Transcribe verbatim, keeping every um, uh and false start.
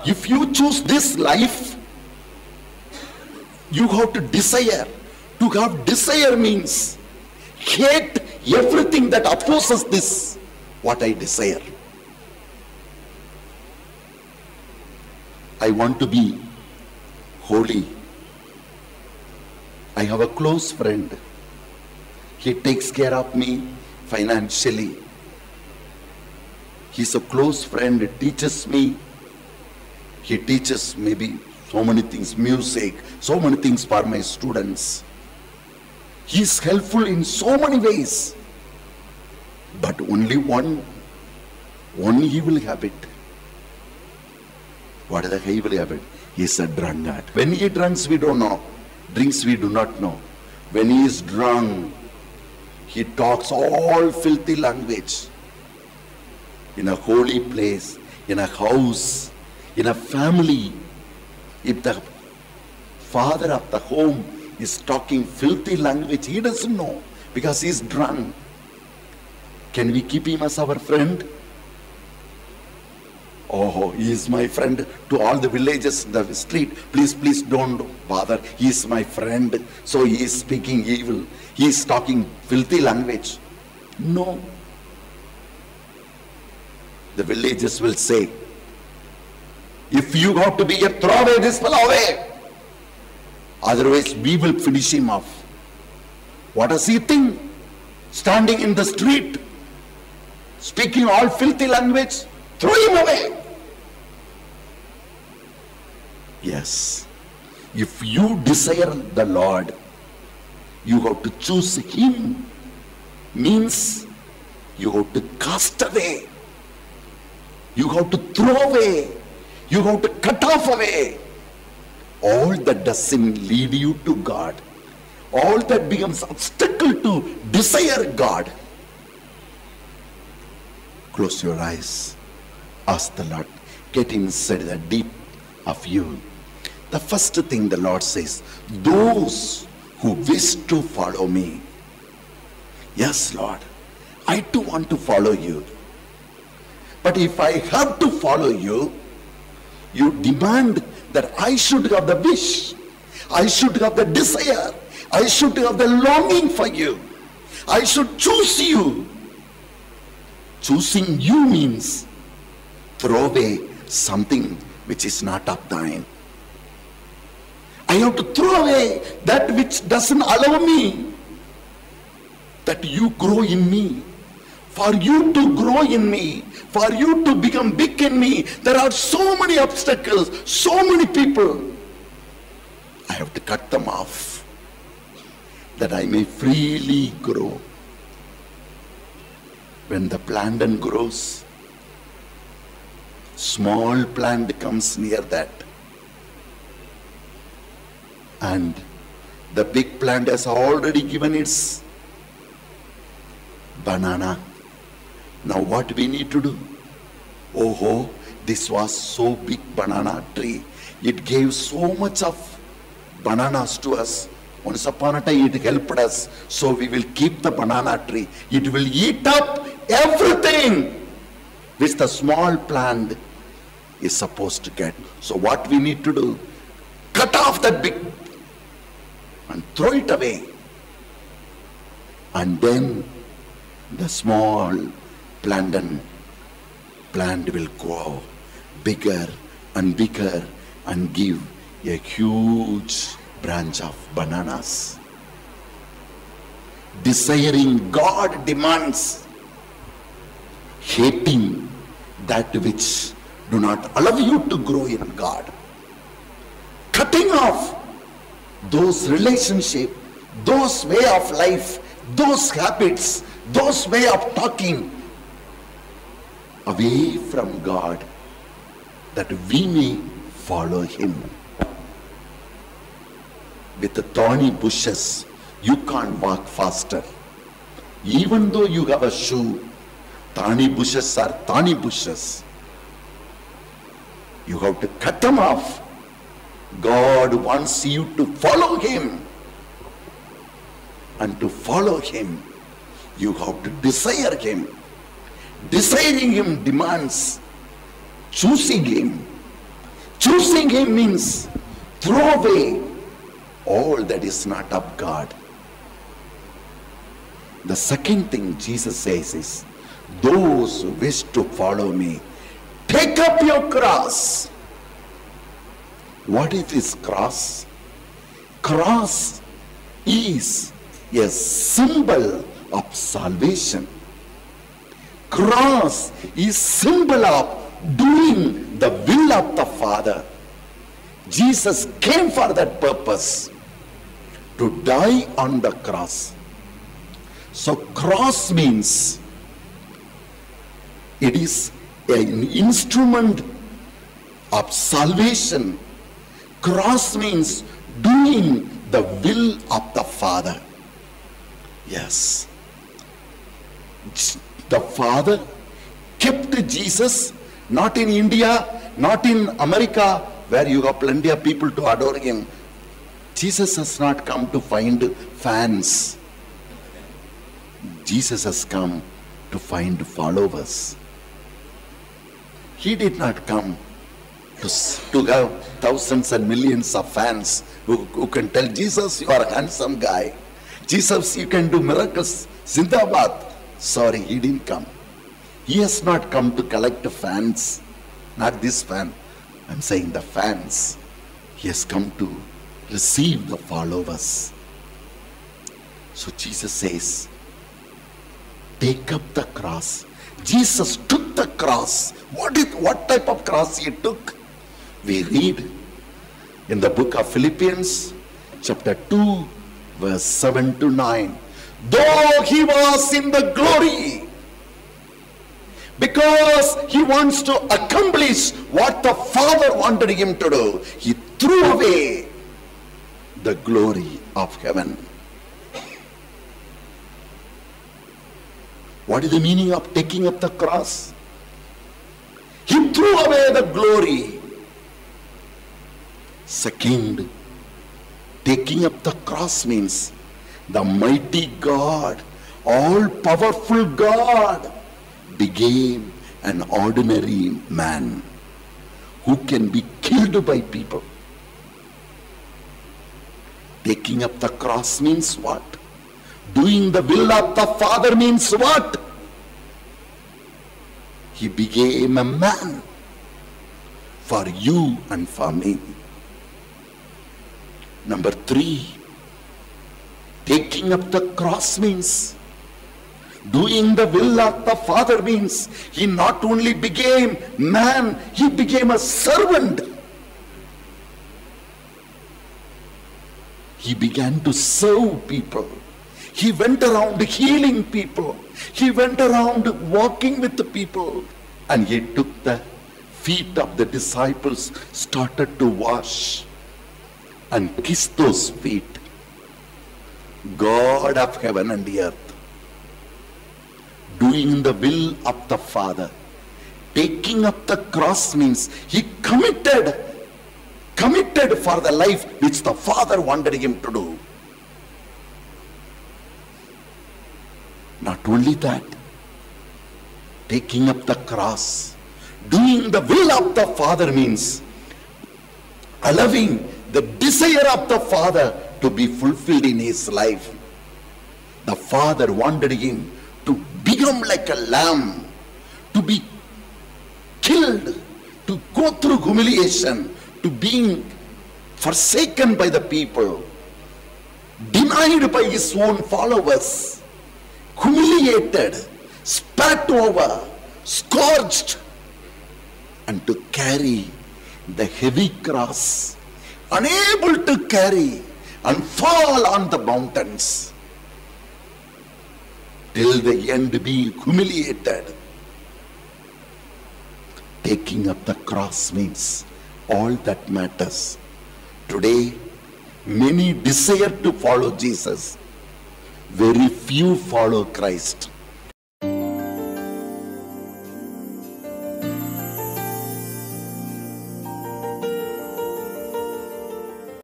if you choose this life, you have to desire. To have desire means hate everything that opposes this, what I desire. I want to be holy. I have a close friend. He takes care of me financially. He's a close friend, teaches me. He teaches maybe so many things, music, so many things for my students. He's helpful in so many ways. But only one, one evil habit. What is the evil habit? He's a drunkard. When he drinks, we don't know. Drinks, we do not know. When he is drunk, he talks all filthy language. In a holy place, in a house, in a family, if the father of the home is talking filthy language, he doesn't know because he's drunk. Can we keep him as our friend? Oh, he is my friend. To all the villages, the street, please, please don't bother. He is my friend. So he is speaking evil. He is talking filthy language. No. The villagers will say, if you have to be here, throw away this fellow away. Otherwise, we will finish him off. What does he think? Standing in the street, speaking all filthy language, throw him away. Yes. If you desire the Lord, you have to choose him. Means you have to cast away. You have to throw away. You have to cut off away all that doesn't lead you to God. All that becomes obstacle to desire God. Close your eyes. Ask the Lord. Get inside the deep of you. The first thing the Lord says, those who wish to follow me. Yes, Lord, I too want to follow you. But if I have to follow you, you demand that I should have the wish, I should have the desire, I should have the longing for you. I should choose you. Choosing you means throw away something which is not of thine. I have to throw away that which doesn't allow me that you grow in me. For you to grow in me, for you to become big in me, there are so many obstacles, so many people. I have to cut them off that I may freely grow. When the plantain grows, small plant comes near that. And the big plant has already given its banana. Now what we need to do? Oh, this was so big banana tree. It gave so much of bananas to us. Once upon a time it helped us. So we will keep the banana tree. It will eat up everything which the small plant is supposed to get. So what we need to do? Cut off that big and throw it away. And then the small plantain plant will grow bigger and bigger and give a huge branch of bananas. Desiring God demands hating that which do not allow you to grow in God. Cutting off those relationships, those way of life, those habits, those way of talking away from God, that we may follow him. With the thorny bushes, you can't walk faster. Even though you have a shoe, thorny bushes are thorny bushes. You have to cut them off. God wants you to follow him. And to follow him, you have to desire him. Desiring him demands choosing him. Choosing him means throw away all that is not of God. The second thing Jesus says is, those who wish to follow me, take up your cross. What is this cross? Cross is a symbol of salvation. Cross is symbol of doing the will of the Father. Jesus came for that purpose, to die on the cross. So cross means it is an instrument of salvation. Cross means doing the will of the Father. Yes. The Father kept Jesus, not in India, not in America, where you have plenty of people to adore him. Jesus has not come to find fans. Jesus has come to find followers. He did not come to, to have thousands and millions of fans who, who can tell Jesus, you are a handsome guy. Jesus, you can do miracles. Zindabad. Sorry, he didn't come. He has not come to collect fans. Not this fan. I'm saying the fans. He has come to receive the followers. So Jesus says, take up the cross. Jesus took the cross. What is, what type of cross he took? We read in the book of Philippians, chapter two, verse seven to nine. Though he was in the glory, because he wants to accomplish what the Father wanted him to do, he threw away the glory of heaven. What is the meaning of taking up the cross? He threw away the glory. Second, taking up the cross means the mighty God, all-powerful God, became an ordinary man who can be killed by people. Taking up the cross means what? Doing the will of the Father means what? He became a man for you and for me. Number three, taking up the cross means doing the will of the Father means he not only became man, he became a servant. He began to serve people. He went around healing people. He went around walking with the people. And he took the feet of the disciples, started to wash and kiss those feet. God of heaven and earth, doing the will of the Father. Taking up the cross means he committed, committed for the life which the Father wanted him to do. Not only that, taking up the cross, doing the will of the Father means allowing the desire of the Father to be fulfilled in his life. The Father wanted him to become like a lamb, to be killed, to go through humiliation, to being forsaken by the people, denied by his own followers, humiliated, spat over, scourged, and to carry the heavy cross, unable to carry, and fall on the mountains till the end, being humiliated. Taking up the cross means all that matters. Today, many desire to follow Jesus. Very few follow Christ.